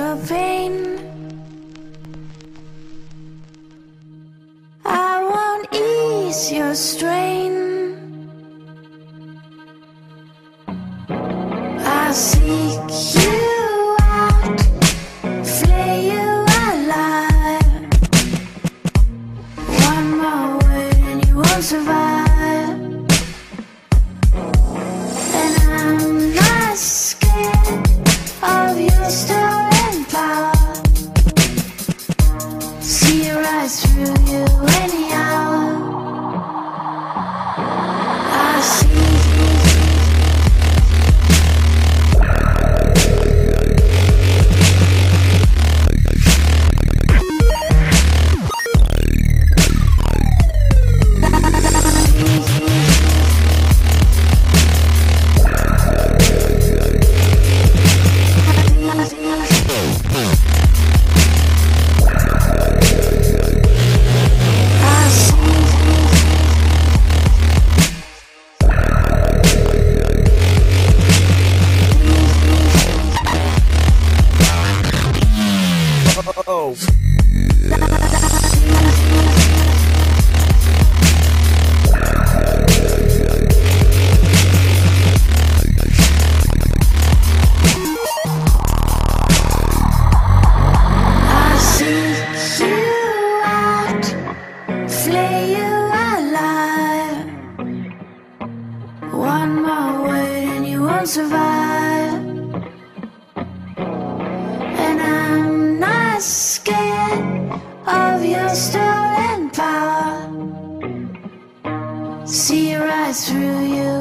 your pain. I won't ease your strain. I'll seek you out, flay you alive. One more word and you won't survive. And I'm not scared of your stolen power. See right through you anyhow. I see. See right through you.